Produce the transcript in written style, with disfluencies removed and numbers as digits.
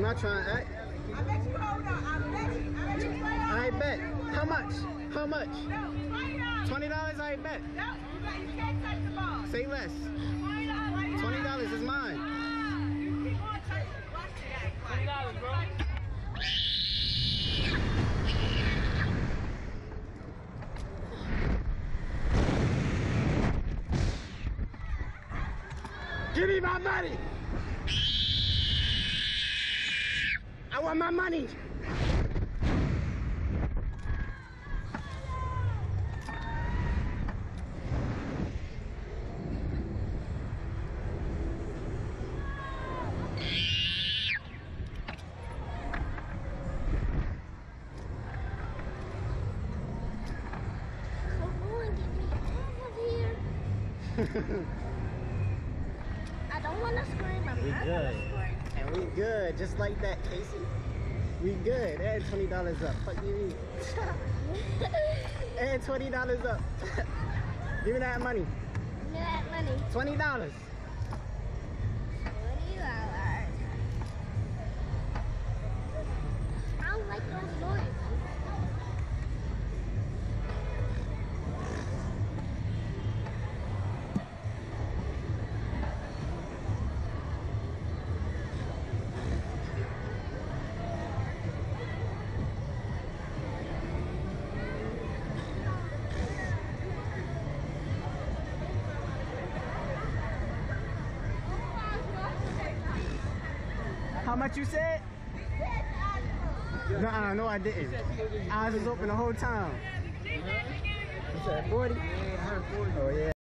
I'm not trying to act. I bet you hold on. I bet you. I bet. How much? How much? No, $20. $20, I bet. No, you can't touch the ball. Say less. $20. $20 is mine. You keep on touching it. Watch the act. $20, bro. Give me my money! I want my money! Come on, get me out of here. I don't want to scream. I'm We not good. gonna scream. And we good, just like that, Casey. We good. And $20 up. Fuck you mean? And $20 up. Give me that money. Give me that money. $20. $20. I don't like those noises. How much you said? Nuh-uh, no I didn't. Eyes was open the whole time. You said 40? Yeah, I heard 40. Oh yeah.